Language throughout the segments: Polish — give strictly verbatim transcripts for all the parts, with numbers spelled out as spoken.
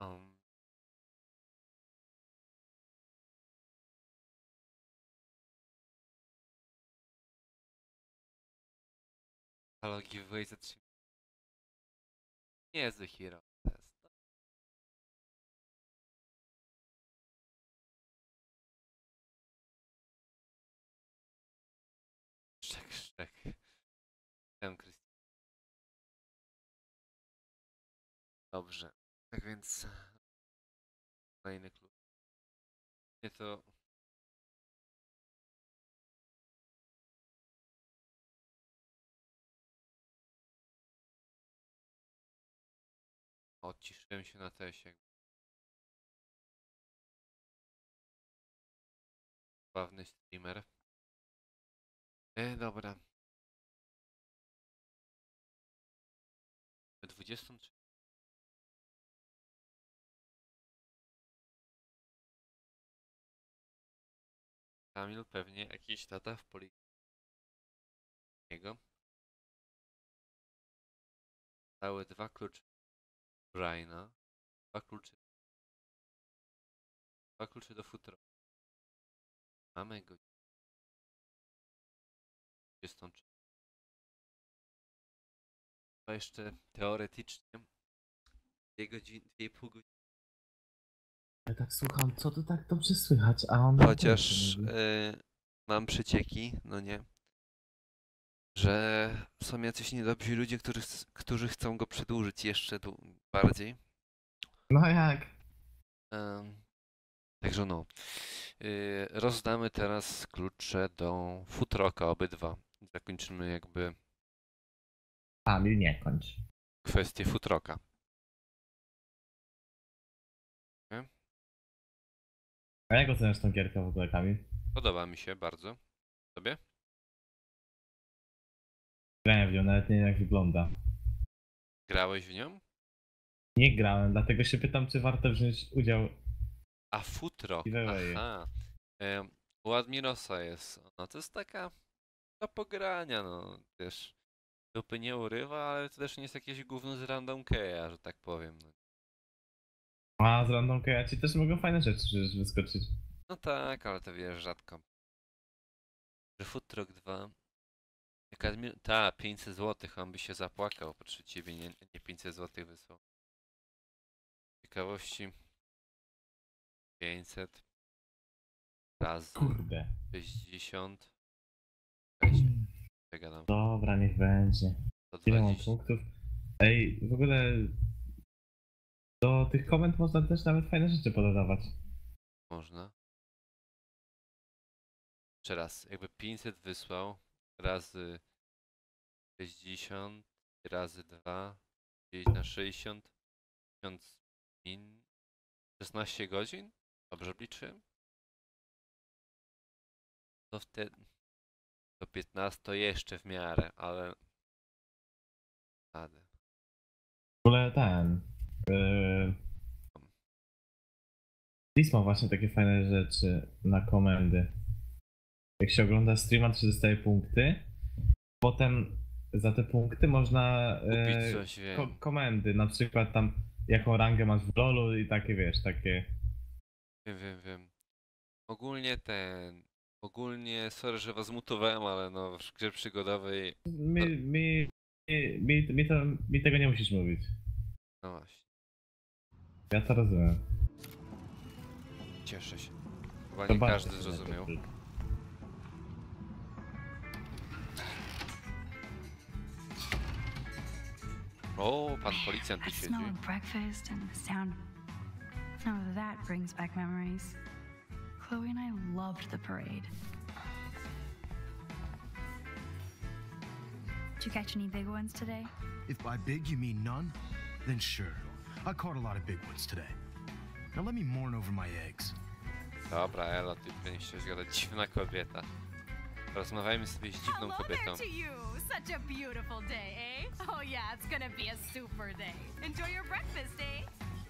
Um, Halo, giveaway za trzy. Niezły hero test. Szczek, szczek. Ten Krystian. Dobrze. Tak więc... Kolejny klub. Nie to... Odciszyłem się na tesie. Sławny streamer. E, dobra. dwudziestą trzecią. Kamil pewnie jakiś tata w policji. Niego. Dały dwa klucze. Briana. Dwa klucze. Dwa klucze do futra. Mamy go. dwudziestą trzecią. To jeszcze teoretycznie dwie godziny, dwie i pół godziny. Ja tak słucham, co tu tak dobrze słychać, a on... Chociaż yy, mam przecieki, no nie, że są jacyś niedobrzy ludzie, którzy, którzy chcą go przedłużyć jeszcze tu bardziej. No jak? Yy, także no, yy, rozdamy teraz klucze do futroka obydwa. Zakończymy jakby Kamil, nie kończ. kwestię futroka. Okay? A jak oceniasz tą gierkę w ogóle, Kamil? Podoba mi się bardzo. Tobie? Grałem w nią, nawet nie wiem jak wygląda. Grałeś w nią? Nie grałem, dlatego się pytam, czy warto wziąć udział. A futrok, Giveaway. aha. E, u Admirosa jest. No to jest taka do pogrania, no wiesz. Dupy nie urywa, ale to też nie jest jakieś gówno z random keya, że tak powiem. No. A z random ja ci też mogą fajne rzeczy przecież wyskoczyć. no tak, ale to wiesz, rzadko. Że futrok dwa. Jak Admir... Ta, pięćset złotych, on by się zapłakał, proszę ciebie, nie, nie pięćset złotych wysłał. Ciekawości. pięćset. Razy. Kurde. sześćdziesiąt. Weź, przegadam. Dobra, niech będzie. To Ile mam dwadzieścia. punktów? Ej, w ogóle do tych komend można też nawet fajne rzeczy pododawać. Można. Jeszcze raz, jakby pięćset wysłał razy sześćdziesiąt razy dwa dzielić na sześćdziesiąt tysiąc min szesnaście godzin? Dobrze obliczyłem? To wtedy do piętnaście to jeszcze w miarę, ale rady. W ogóle ten... Yy... Lis ma właśnie takie fajne rzeczy na komendy. Jak się ogląda streama, to się dostaje punkty. Potem za te punkty można Kupić e, coś, wiem. ko komendy, na przykład tam jaką rangę masz w lolu i takie wiesz, takie... Wiem, wiem, wiem. Ogólnie ten... Ogólnie, sorry, że was mutowałem, ale no w grze przygodowej... Mi, mi, mi, mi, to, mi tego nie musisz mówić. No właśnie. Ja to rozumiem. Cieszę się. Chyba To nie bardzo każdy zrozumiał. O, pan policjant tu That siedzi. smell of breakfast and the sound. Oh, that brings back memories. Chloe and I loved the parade. Did you catch any big ones today? If by big you mean none, then sure. I caught a lot of big ones today. Now let me mourn over my eggs. Dobra, Ela, ty powinieneś gadać, dziwna kobieta. Rozmawiajmy sobie z dziwną Hello kobietą. there to you. Such a beautiful day, eh? Oh yeah, it's gonna be a super day. Enjoy your breakfast, eh?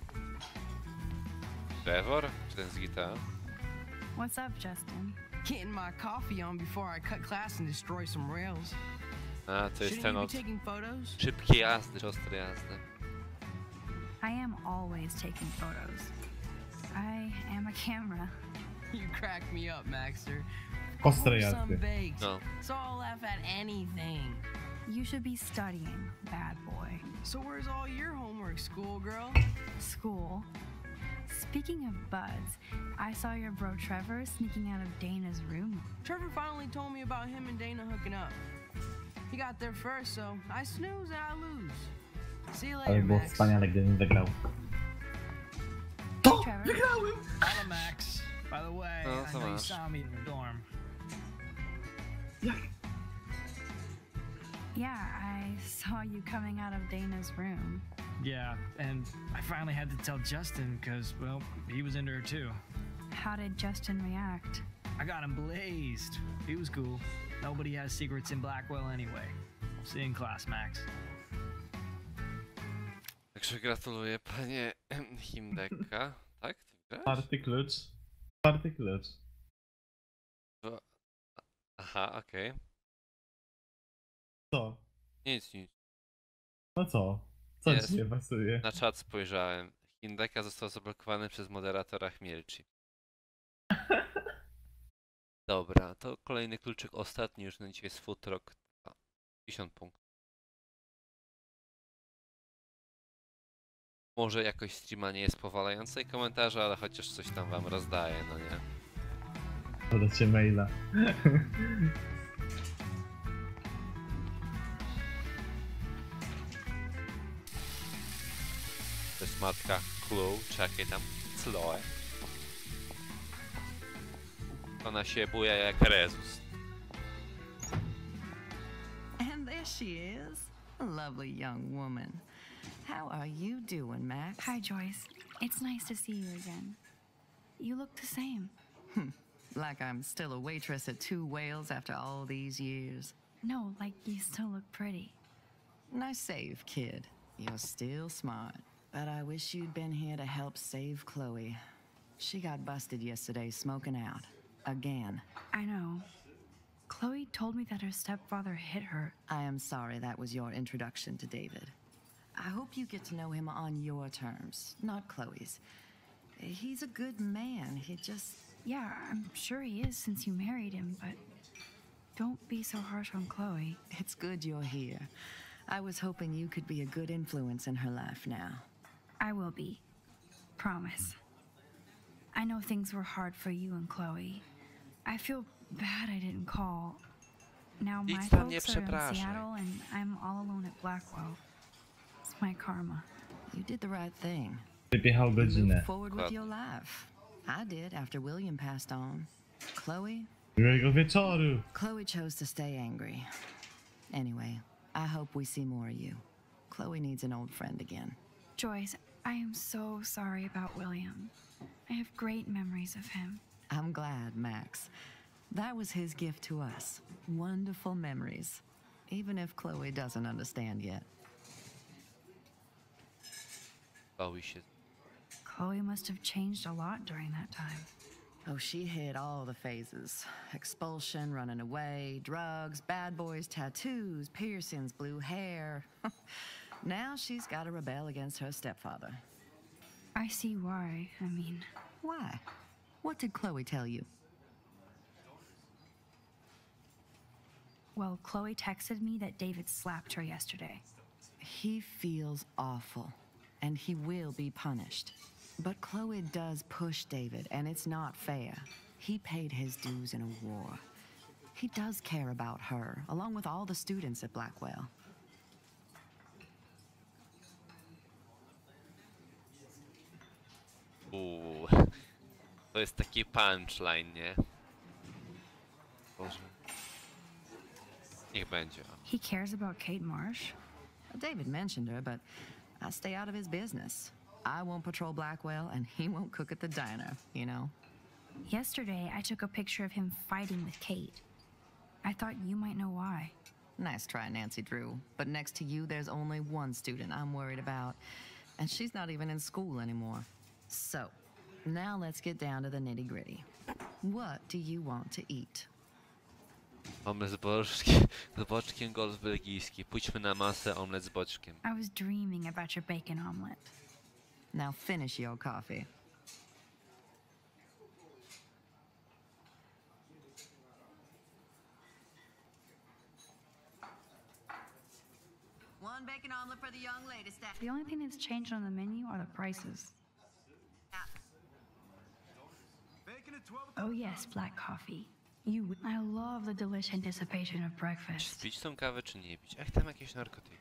Trevor? Czy ten z G T A? What's up, Justin? Getting my coffee on before I cut class and destroy some rails. A, to jest Shouldn't ten you be od taking photos? szybkiej jazdy, czy ostrej jazdy. I am always taking photos. I am a camera. You crack me up, Maxter. Ostre Pour some jazdy. baked. No. So I'll laugh at anything. You should be studying, bad boy. So where's all your homework, schoolgirl? School. Speaking of buds, I saw your bro Trevor sneaking out of Dana's room. Trevor finally told me about him and Dana hooking up. He got there first, so I snooze and I lose. See you Ale later, było Max. wspaniale, gdybym wygrał. Hey, Trevor. Hello, Max. By the way, No, I co know you masz? saw me in the dorm. Yeah, I saw you coming out of Dana's room. Yeah, and I finally had to tell Justin because, well, he was into her too. How did Justin react? I got him blazed. He was cool. Nobody has secrets in Blackwell anyway. See you in class, Max. Także gratuluję, panie Himdeka. Tak? Ty grasz? Czwarty klucz. Czwarty klucz. Aha, okej. Co? Nic, nic. No co? Co Jest. ci nie pasuje? Na czat spojrzałem. Himdeka został zablokowany przez moderatora Chmielci. Dobra, to kolejny kluczyk, ostatni już na dzisiaj jest Footrock. pięćdziesiąt punktów. Może jakoś streama nie jest powalające i komentarze, ale chociaż coś tam wam rozdaje, no nie? Poda cię maila. To jest matka Clue, czekaj tam, Chloe. Ona się buja jak Rezus. And there she is, a lovely young woman. How are you doing, Max? Hi, Joyce. It's nice to see you again. You look the same. Like I'm still a waitress at Two Whales after all these years. No, like you still look pretty. Nice save, kid. You're still smart. But I wish you'd been here to help save Chloe. She got busted yesterday smoking out. Again. I know. Chloe told me that her stepfather hit her. I am sorry that was your introduction to David. I hope you get to know him on your terms, not Chloe's. He's a good man. He just... Yeah, I'm sure he is since you married him, but don't be so harsh on Chloe. It's good you're here. I was hoping you could be a good influence in her life now. I will be. Promise. I know things were hard for you and Chloe. I feel bad I didn't call. Now my Nic tam nie folks are in przepraszaj. Seattle and I'm all alone at Blackwell. It's my karma. You did the right thing. Wypiechał You godzinę. moved forward with Dokładnie. your life. I did after William passed on. Chloe? Miłego wieczoru. Chloe chose to stay angry. Anyway, I hope we see more of you. Chloe needs an old friend again. Joyce, I am so sorry about William. I have great memories of him. I'm glad, Max. That was his gift to us. Wonderful memories. Even if Chloe doesn't understand yet. Chloe się... Chloe must have changed a lot during that time. Oh, she hit all the phases. Expulsion, running away, drugs, bad boys, tattoos, piercings, blue hair. Now she's got to rebel against her stepfather. I see why. I mean, Why? What did Chloe tell you? well, Chloe texted me that David slapped her yesterday. He feels awful, and he will be punished. But Chloe does push David, and it's not fair. He paid his dues in a war. He does care about her, along with all the students at Blackwell. Uuu. To jest taki punchline, nie? Boże. Niech będzie. He cares about Kate Marsh? David mentioned her, but I stay out of his business. I won't patrol Blackwell, and he won't cook at the diner, you know? Yesterday, I took a picture of him fighting with Kate. I thought you might know why. Nice try, Nancy Drew. But next to you, there's only one student I'm worried about, and she's not even in school anymore. So, now let's get down to the nitty-gritty. What do you want to eat? Omlet z boczkiem, z boczkiem, golf belgijski. Pójdźmy na masę, omlet z boczkiem. I was dreaming about your bacon omelet. Now finish your coffee. One bacon omelet for the young lady, staff. The only thing that's changed on the menu are the prices. Oh yes, black coffee. You. I love the delicious anticipation of Czy breakfast. pić tą kawę, czy nie pić? Ach, tam jakieś narkotyki.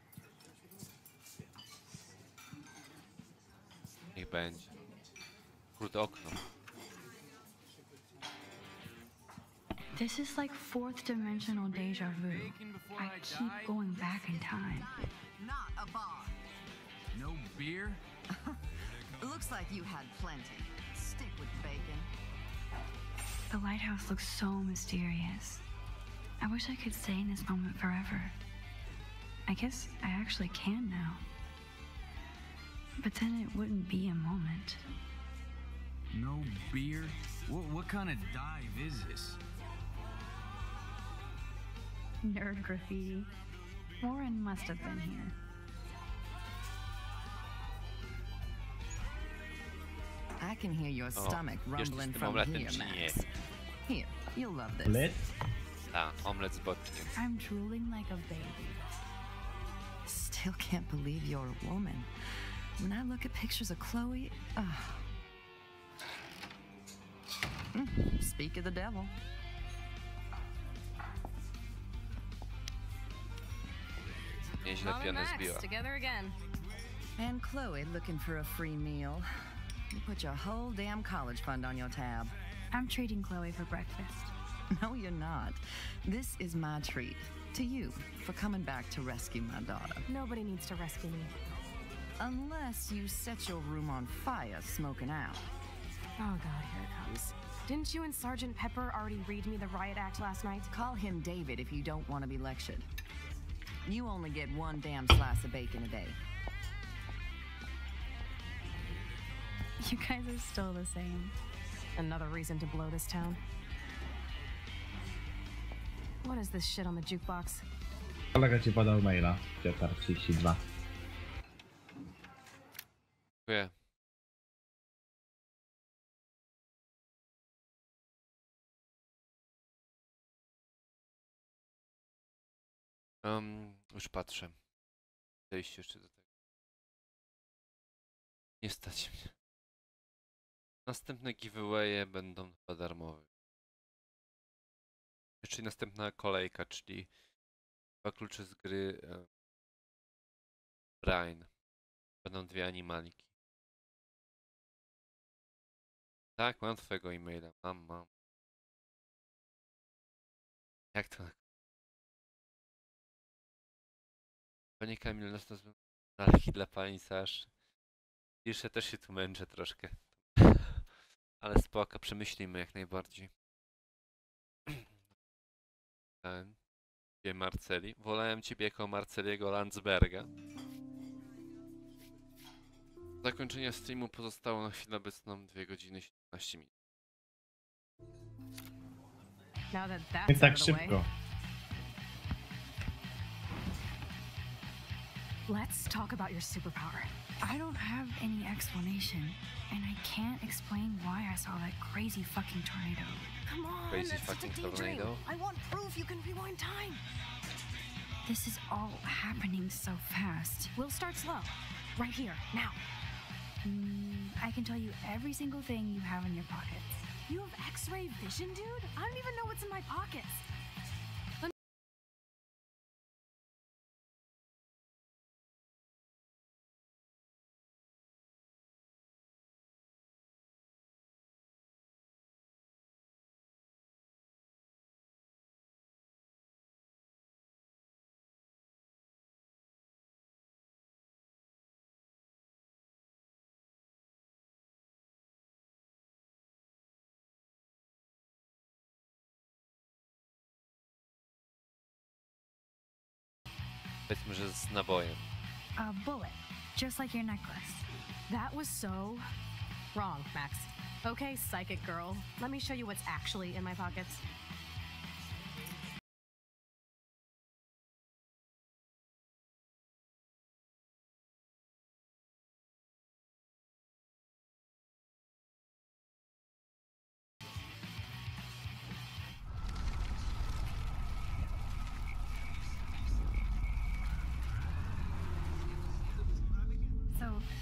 Niech będzie. Kurde, okno. This is like fourth dimensional deja vu. I keep going back in time. Not a bar. No beer? Looks like you had plenty. Stick with bacon. The lighthouse looks so mysterious. I wish I could stay in this moment forever. I guess I actually can now. But then it wouldn't be a moment. No beer? What, what kind of dive is this? Nerd graffiti. Warren must have been here. I can hear your O, stomach jeszcze z rumbling tym from omletem, here, czy nie? Max. Here, you'll love this. Lit? A, omlet z boczkiem. I'm drooling like a baby. Still can't believe you're a woman. When I look at pictures of Chloe, ugh. Mm, speak of the devil. Nieźle Mom and pianę Max, zbiła. together again. And Chloe looking for a free meal. You put your whole damn college fund on your tab. I'm treating Chloe for breakfast. No, you're not. This is my treat to you for coming back to rescue my daughter. Nobody needs to rescue me. Unless you set your room on fire smoking out. Oh god, here it comes. Didn't you and Sergeant Pepper already read me the riot act last night? Call him David if you don't want to be lectured. You only get one damn slice of bacon a day. You guys are still the same. Another reason to blow this town. What is this shit on the jukebox? Kolega ci podał maila. Piotar trzydzieści dwa. Dziękuję. Um, już patrzę. Zejście jeszcze do tego. Nie stać mnie. Następne giveawaye będą chyba darmowe. Czyli następna kolejka, czyli dwa klucze z gry e, Brain. Będą dwie animaliki. Tak, mam twojego e-maila. Mam, mam. Jak to? Panie Kamil, nas to znaleki dla pani Sasz. Jeszcze też się tu męczę troszkę. Ale spoko, przemyślimy jak najbardziej. Ten. Ciebie Marceli. Wolałem ciebie jako Marceliego Landsberga. Zakończenia streamu pozostało na chwilę obecną dwie godziny siedemnaście minut. Now that that's Nie out tak of the way, szybko. let's talk about your superpower. I don't have any explanation, and I can't explain why I saw that crazy fucking tornado. Come on, Crazy that's such a fucking daydream. tornado. I want proof you can rewind time. This is all happening so fast. We'll start slow. Right here, now. Mm, I can tell you every single thing you have in your pockets. You have X-ray vision, dude? I don't even know what's in my pockets. Powiedzmy, że z nabojem. A bullet, just like your necklace. That was so wrong, Max. Okay, psychic girl. Let me show you what's actually in my pockets.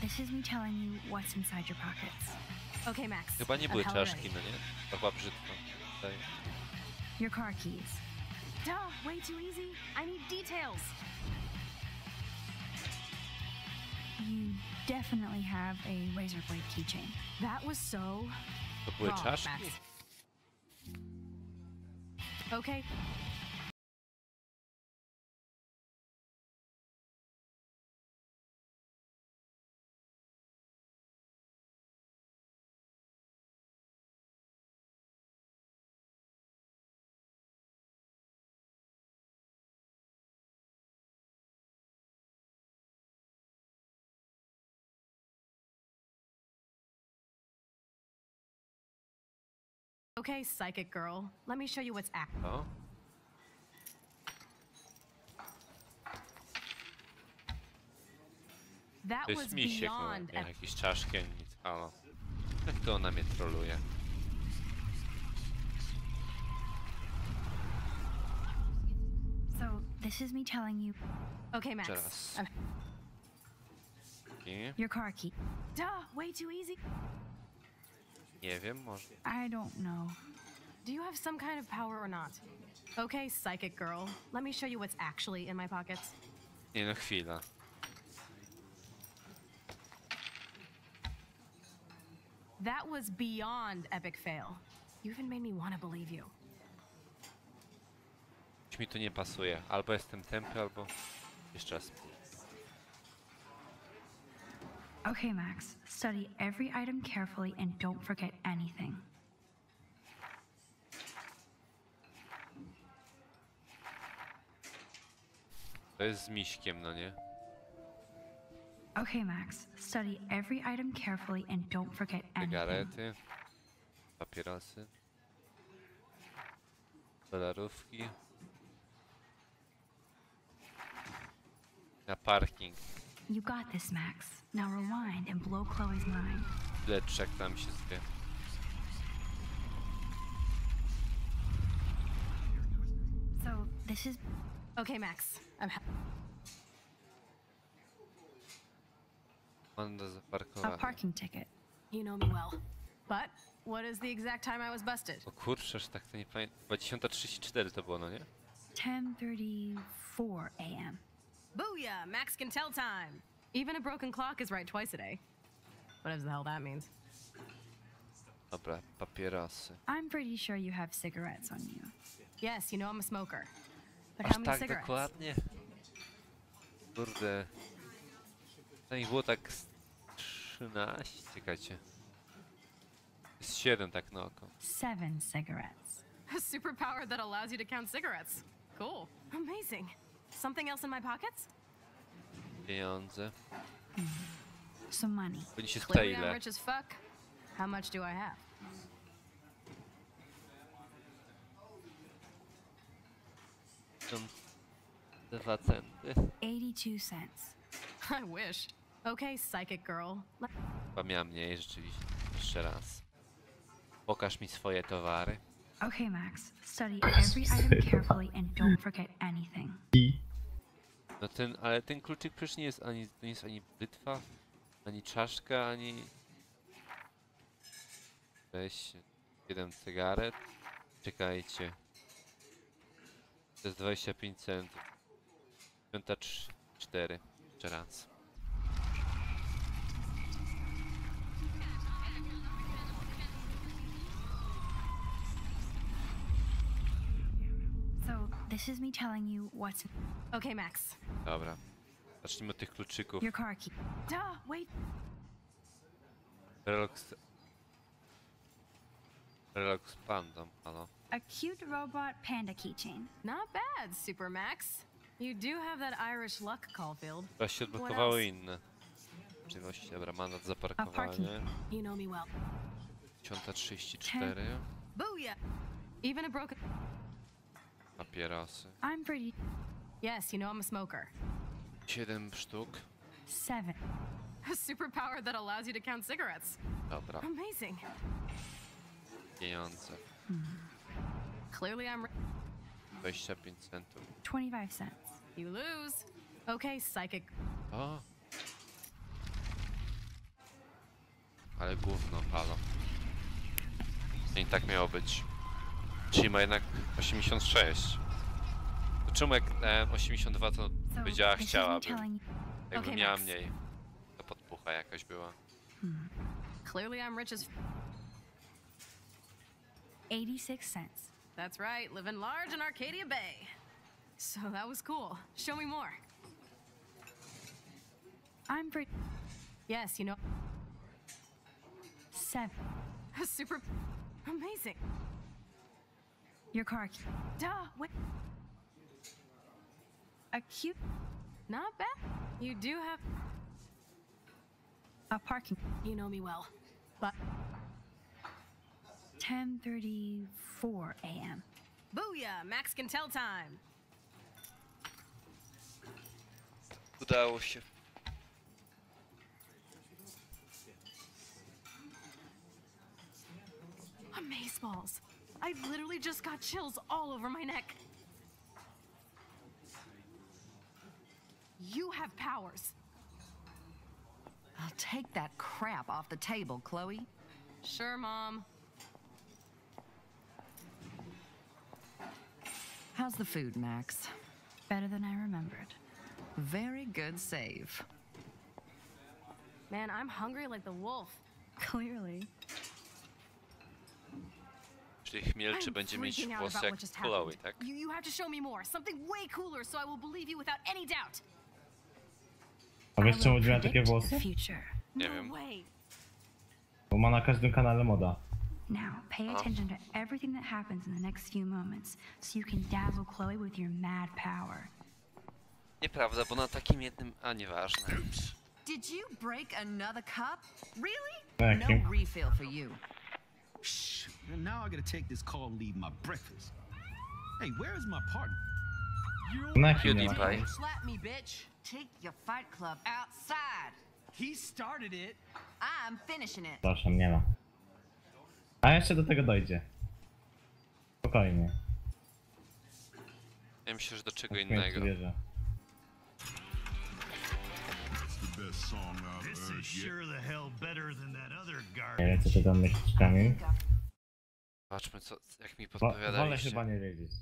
this is me telling you what's inside your pockets. Okay, Max. Chyba nie I'm były hella czaszki, ready. no nie? To chyba brzydko. Tutaj. Your car keys. Duh, way too easy. I need details. You definitely have a razor blade keychain. That was so To były wrong, czaszki? Max. Okay. Okay, psychic girl. Let me show you what's act. O, That to was jest misiek, no. beyond. Nie, ep- jakieś czaszki, ani nic. Halo. Jak to ona mnie troluje? So, this is me telling you Okay, Max. Teraz. I'm- I your car key. Duh, way too easy. nie wiem, może. I don't know. Do you have some kind of power or not? Okay, psychic girl. Let me show you what's actually in my pockets. Nie no, chwila. That was beyond epic fail. You even made me want to believe you. Coś mi tu nie pasuje. Albo jestem tępy, albo... Jeszcze raz. Okay, Max. Study every item carefully and don't forget anything. To jest z miśkiem, no nie? Okay, Max. Study every item carefully and don't forget anything. Cygarety. Papierosy. Dolarówki. Na parking. You got this, Max. Now rewind and blow Chloe's mind. Leczek tam się zwie. So, this is Okay, Max. I'm ha- Manda a zaparkowana. parking ticket. You know me well. But what is the exact time I was busted? O kurczę, że tak to nie pamiętam. Chyba dziesiąta trzydzieści cztery to było, no nie? ten thirty-four a m Booyah! Max can tell time. Even a broken clock is right twice a day. Whatever the hell that means. Dobra, papierosy. I'm pretty sure you have cigarettes on you. Yes, you know I'm a smoker. But Aż how many tak cigarettes? dokładnie? Kurde. To ich było tak z trzynaście, czekajcie. Jest siedem tak na oko. Seven cigarettes. A superpower that allows you to count cigarettes. Cool. Amazing. Something else in my pockets? Pieniądze. Some money. Powinni się Clearly spytać I'm ile. rich as fuck. How much do I have? Są dwa centy. eighty-two cents. I wish. Okay, psychic girl. Let- Chyba miała mniej rzeczywiście. Jeszcze raz. Pokaż mi swoje towary. Okay, Max. Study every item carefully and don't forget anything. No ten, ale ten kluczyk przecież nie jest ani, to nie jest ani brzytwa, ani czaszka, ani... Weź jeden cygaret. Czekajcie. To jest dwadzieścia pięć centów. Piąta cztery. Jeszcze raz. So, this is me telling you what's Okay, Max. Dobra. Zacznijmy od tych kluczyków. your car key. Duh, wait. Relax... Relax Pandom, halo. A cute robot panda keychain. Not bad, Super Max. You do have that Irish luck, Caulfield. Chyba się What odblokowały else? inne. Czynności, dobra, mandat za parking. parkowanie. You know me well. dziesiąta trzydzieści cztery. Booyah! Even a broken. Papierosy. I'm pretty. Yes, you know I'm a smoker. siedem sztuk. Seven. A superpower that allows you to count cigarettes. Dobra, Amazing. pieniądze. Clearly I'm. Ri- dwadzieścia pięć centów. twenty-five cents. you lose. Okay, psychic. O! Ale gówno, halo. I tak miało być. Czyli ma jednak osiemdziesiąt sześć. To czemu jak dałem osiemdziesiąt dwa, to So, powiedziała this isn't chciałaby. telling... Jakby Okay, miała Max. mniej. To podpucha jakaś była. Clearly, I'm rich as. eighty-six cents. That's right, living large in Arcadia Bay. So that was cool. Show me more. I'm for Yes, you know, seven. super amazing. Your car. Duh, wait, A cute... not bad. You do have. A parking... You know me well. But ten thirty-four a m booyah, Max can tell time. Udało się. Amazeballs. I literally just got chills all over my neck. You have powers. I'll take that crap off the table, Chloe. Sure, Mom. How's the food, Max? Better than I remembered. Very good save. Man, I'm hungry like the wolf. Clearly. Czyli Chmielczy I'm będzie mieć freaking out włosy about jak what just Chloe, happened. tak? You, you have to show me more. Something way cooler so I will believe you without any doubt. A I wiesz czemu will miała takie predict włosy? the future. Nie No wiem. way. Bo ma na każdym kanale moda. Now, pay Oh. attention to everything that happens in the next few moments so you can dazzle Chloe with your mad power. Nieprawda, bo na takim jednym... A, nieważne. Did you break another cup? Really? Thank No you. refill for you. Shh. And now I gotta take this call and leave my breakfast. Hey, where is my partner? Na jakim nie ma? PewDiePie. Slap me, bitch. Take your fight club outside. He started it. I'm finishing it. Proszę, nie ma. A jeszcze do tego dojdzie. Spokojnie. Ja myślę, że do czego Śmiech innego. wierzę. The best song I've This heard is yet. sure the hell better than that other Nie wiem, garbage. co ty tam myślisz, Kamil. Zobaczmy, co, jak mi Wo- wolę podpowiadaliście. chyba nie wiedzieć.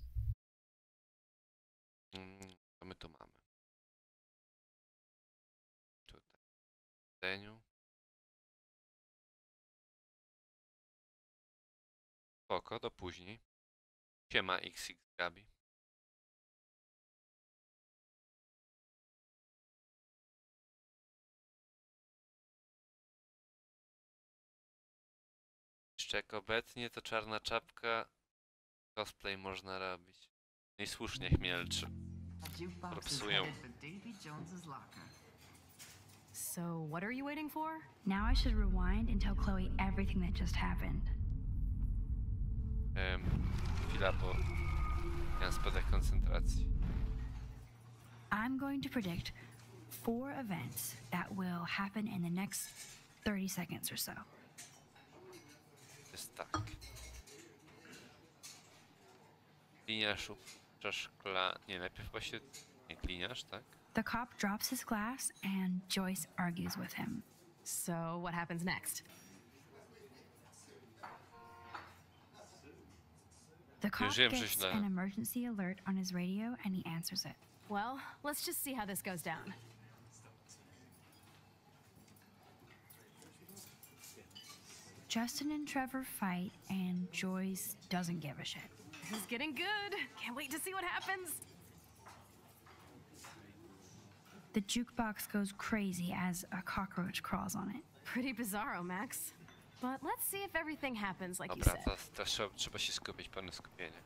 Mm, Co my tu mamy? Tutaj. W Deniu. Spoko, do później. Siema X X Gabi. Jeszcze jak obecnie to czarna czapka cosplay można robić. No i słusznie Chmielczy. A jukebox is Popsują. headed for Davy Jones's locker. So, what are you waiting for? Now I should rewind and tell Chloe everything that just happened. Em, chwila, bo miałem spadek koncentracji. I'm going to predict four events that will happen in the next thirty seconds or so. Jest tak. Gliniarz upuszcza szkla... Nie, najpierw chyba się... Nie, gliniarz, tak? The cop drops his glass and Joyce argues with him. So, what happens next? The cop wiem, że gets źle. an emergency alert on his radio and he answers it. Well, let's just see how this goes down. Justin and Trevor fight and Joyce doesn't give a shit. This is getting good. Can't wait to see what happens. The jukebox goes crazy as a cockroach crawls on it. Pretty bizarro, Max. But let's see if everything happens like you Dobra, said. teraz, teraz trzeba, trzeba się skupić, pełne skupienie.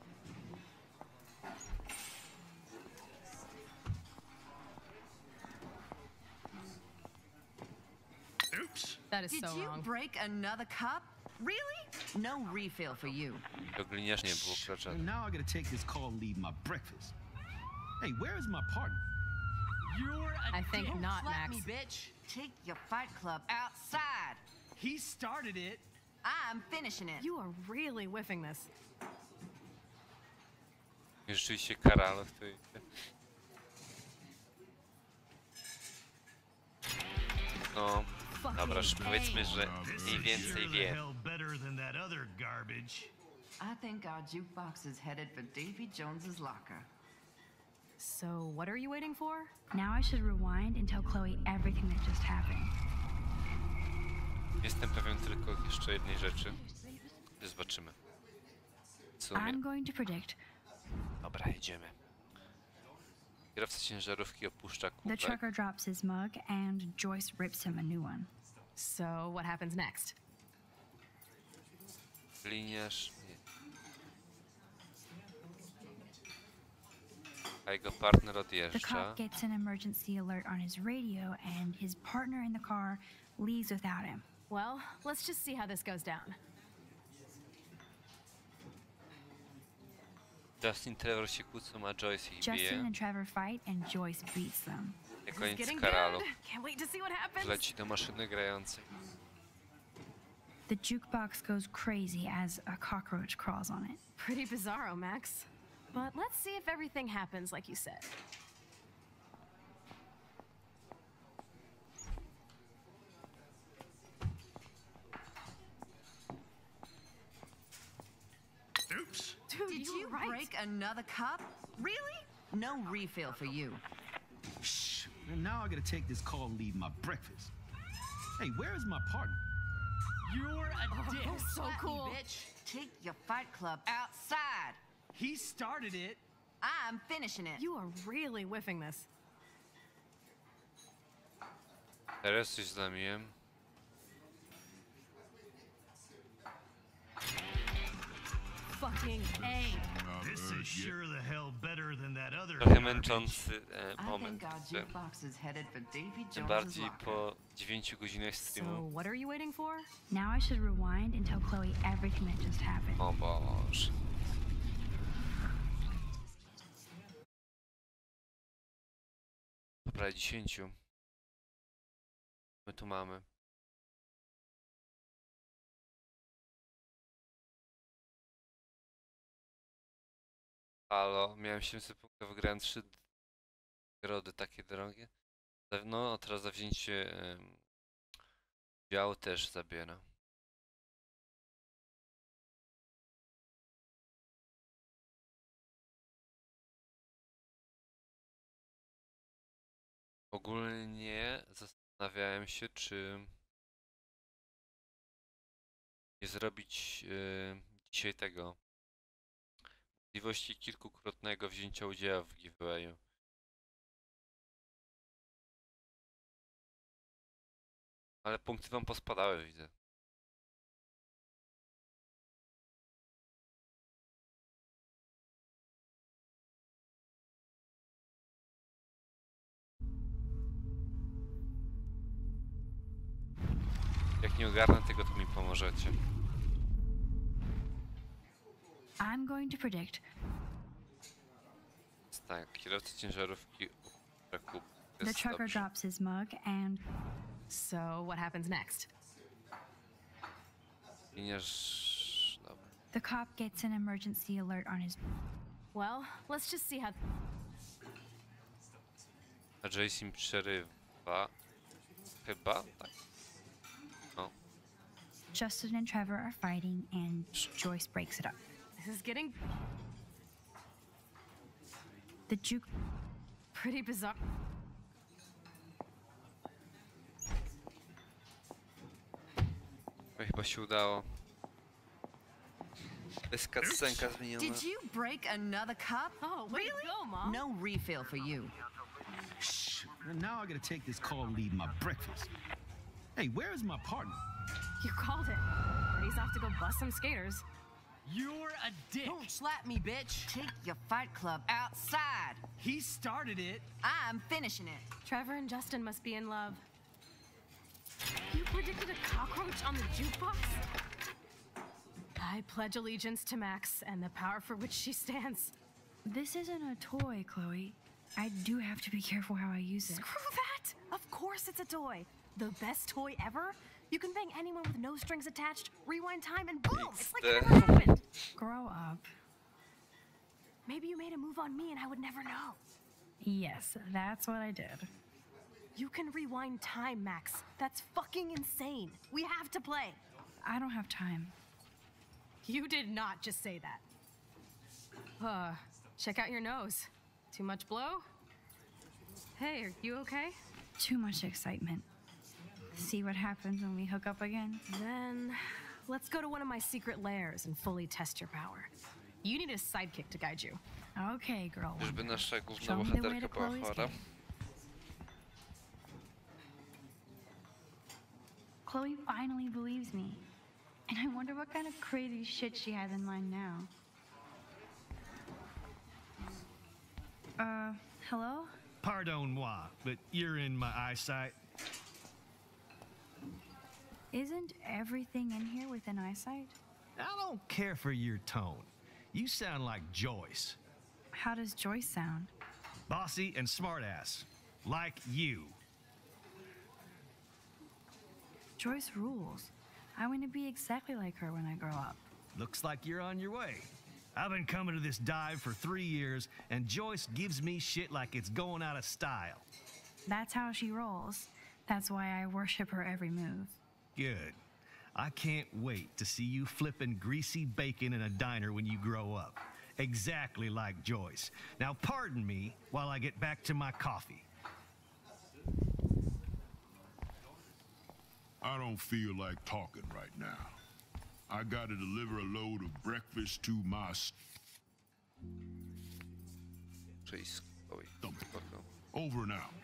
Oops. That is Did so you wrong. break another cup? Really? No refill for you. To gliniarz nie było klucza. And now I gotta take this call and leave my breakfast. Hey, where is my partner? You're a I think dick. not, Slap Max. me, bitch. Take your fight club outside. He started it. I'm finishing it. You are really whiffing this. I rzeczywiście karalo w tej... No, Fuck Dobra, już powiedzmy, że mniej więcej the wiem. hell better than that other garbage. I think our jukebox is headed for Davy Jones's locker. So, what are you waiting for? Now I should rewind and tell Chloe everything that just happened. Jestem pewien tylko jeszcze jednej rzeczy. Zobaczymy. W sumie. I'm going to predict Dobra, jedziemy. Kierowca ciężarówki opuszcza the kubek. trucker drops his mug and Joyce rips him a new one. So, what happens next? Liniarz... Nie. A jego partner The odjeżdża. cop gets an emergency alert on his radio and his partner in the car leaves without him. Well, let's just see how this goes down. Justin Trevor się kłócą, a Joyce ich Justin bije. and Trevor fight and Joyce beats them. Na This is koniec getting karalu. good. Can't wait to see what happens. Leci do maszyny grającej. The jukebox goes crazy as a cockroach crawls on it. Pretty bizarro, Max. But let's see if everything happens like you said. Oops. Dude, Did you you were right. break another cup? Really? No refill for you. Shh. And now I gotta take this call and leave my breakfast. Hey, where is my partner? You're a dick. Oh, so Slap me, cool. bitch. Take your fight club outside. He started it. I'm finishing it. You are really whiffing this. Teraz coś zlamiłem. Fucking A. This is sure the hell better than that other Trochę garbage. męczący e, I moment. think our że jukebox is headed for Davy Tym Jones's bardziej locker. po dziewięciu godzinach So, streamu. what are you waiting for? Now I should rewind and tell Chloe everything that just happened. O Boże. Dobra, dziesięciu. My tu mamy. Halo, miałem siedemset punktów, wygrałem trzy grody takie drogie. Za- No, a teraz za wzięcie em, udziału też zabiera. Ogólnie zastanawiałem się, czy nie zrobić e, dzisiaj tego możliwości kilkukrotnego wzięcia udziału w giveawayu. Ale punkty wam pospadały, widzę. Jak nie ogarnę tego, to mi pomożecie. I'm going to predict Tak, kierowca ciężarówki opuszcza kubek. To the jest trucker dobrze. drops his mug and So, what happens next? Liniarz... Dobra. the cop gets an emergency alert on his... Well, let's just see how. A Jason przerywa. Chyba? Tak. No. Justin and Trevor are fighting and Joyce breaks it up. This is getting The juke... pretty bizarre. No, chyba się udało. To jest cutscenka zmieniona. Did you break another cup? Oh, way to go, Mom. No refill for you. Shh. And now I gotta take this call and leave my breakfast. Hey, where is my partner? You called it. He's off to go bust some skaters. You're a dick. Don't slap me, bitch. Take your fight club outside. He started it. I'm finishing it. Trevor and Justin must be in love. You predicted a cockroach on the jukebox? I pledge allegiance to Max and the power for which she stands. This isn't a toy, Chloe. I do have to be careful how I use it. Screw that! Of course it's a toy. The best toy ever? You can bang anyone with no strings attached, rewind time, and boom! It's like it never happened. Grow up. Maybe you made a move on me and I would never know. Yes, that's what I did. You can rewind time, Max. That's fucking insane. We have to play. I don't have time. You did not just say that. Uh, check out your nose. Too much blow? Hey, are you okay? Too much excitement. See what happens when we hook up again? Then let's go to one of my secret lairs and fully test your power. You need a sidekick to guide you. Okay, girl. Czyżby nasza główna Show me the way bohaterka to była Chloe's chora? cave. Chloe finally believes me. And I wonder what kind of crazy shit she has in mind now. Uh, hello? Pardon moi, but you're in my eyesight. Isn't everything in here within eyesight? I don't care for your tone. You sound like Joyce. How does Joyce sound? Bossy and smartass. Like you. Joyce rules. I want to be exactly like her when I grow up. Looks like you're on your way. I've been coming to this dive for three years, and Joyce gives me shit like it's going out of style. That's how she rolls. That's why I worship her every move. Good. I can't wait to see you flipping greasy bacon in a diner when you grow up. Exactly like Joyce. Now pardon me while I get back to my coffee. I don't feel like talking right now. I gotta deliver a load of breakfast to my s- Cześć, Chloe. Spoko. over and out.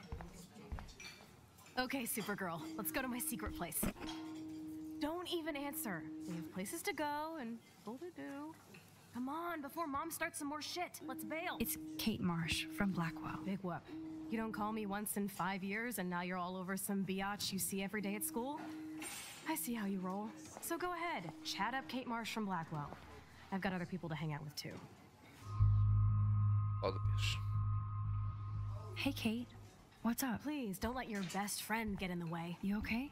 Okay, Supergirl, let's go to my secret place. Don't even answer. We have places to go and people to do. Come on, before Mom starts some more shit. Let's bail. It's Kate Marsh from Blackwell. Big whoop. You don't call me once in five years and now you're all over some biatch you see every day at school? I see how you roll. So go ahead, chat up Kate Marsh from Blackwell. I've got other people to hang out with too. Odbierz. Hey, Kate. What's up? Please, don't let your best friend get in the way. You okay?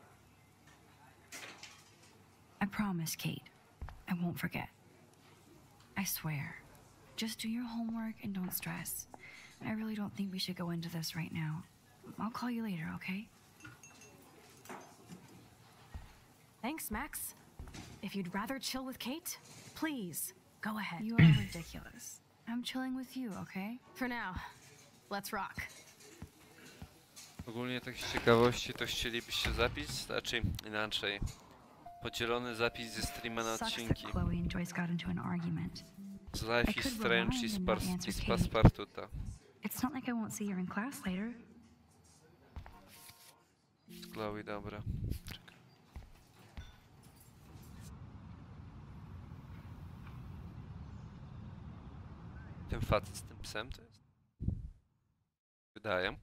I promise, Kate. I won't forget. I swear. Just do your homework and don't stress. I really don't think we should go into this right now. I'll call you later, okay? Thanks, Max. If you'd rather chill with Kate, please, go ahead. You are ridiculous. I'm chilling with you, okay? For now, let's rock. Ogólnie tak z ciekawości to chcielibyście zapis? Znaczy inaczej. Podzielony zapis ze streama na Sucks that odcinki. Chloe and Joyce got into an argument. Z Life I is could Strange rewind i z, and pas not answer i z Kate. Paspartuta. It's not like I won't see her in class later. Z Chloe, dobra. Czekaj. Ten facet z tym psem to jest? Wydaje.